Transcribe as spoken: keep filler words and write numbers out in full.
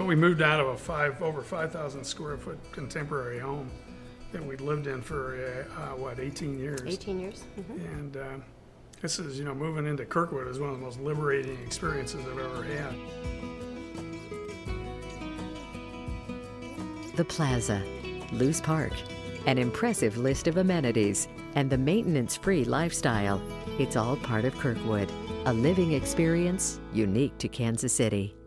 But we moved out of a five, over five thousand square foot contemporary home that we'd lived in for, uh, uh, what, eighteen years. eighteen years. Mm-hmm. And uh, this is, you know, moving into Kirkwood is one of the most liberating experiences I've ever had. The Plaza, Loose Park, an impressive list of amenities, and the maintenance-free lifestyle. It's all part of Kirkwood, a living experience unique to Kansas City.